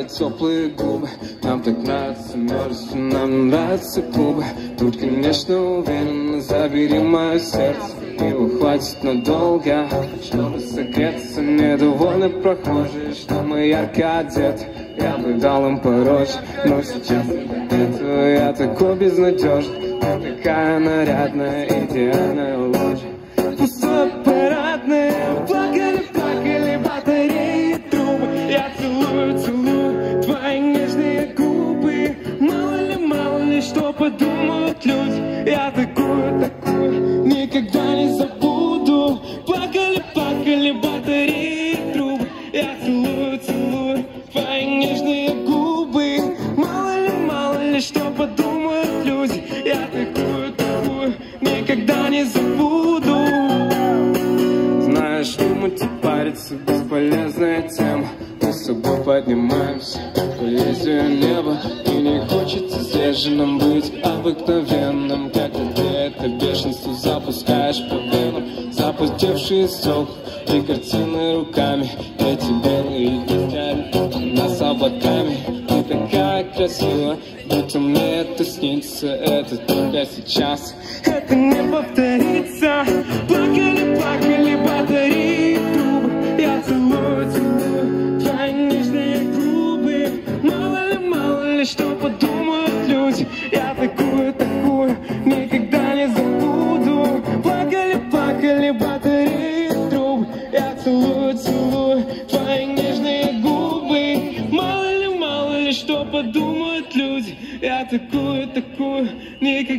теплые губы. Нам так нравится мерз, нам нравятся клубы. Тут, конечно, уверенно забери мое сердце. Его хватит надолго, чтобы согреться. Недовольны прохожие, что мы ярко одеты. Я бы дал им порочь, но сейчас этого я такой безнадежный. Ты такая нарядная, идеальная ложь. Пустой парадный, плакали, плакали батареи и трубы. Я целую, целую твои нежные губы. Мало ли, что подумают люди. Я такую, такую никогда не забуду. Плакали, плакали батареи и трубы. Я целую, целую твои нежные губы. Мало ли, что подумают люди. Я такую, такую никогда не забуду. Знаешь, думать и париться бесполезная тема. Мы с собой поднимаемся в поэзию неба. И не хочется сдержанным быть обыкновенным. Когда ты это бешенство запускаешь по венам. Запустевшие стекла и картины руками. Эти белые детали нас облаками. Ты такая красивая, будто мне это снится. Это только сейчас, это не повторится. Плакали, плакали батареи и трубы. Я целую, целую твои нежные губы. Мало ли, что подумают люди. Я такую, такую никогда не забуду. Плакали, плакали батареи и трубы. Я целую, целую твои нежные губы. Мало ли, что подумают люди. Я такую, такую никогда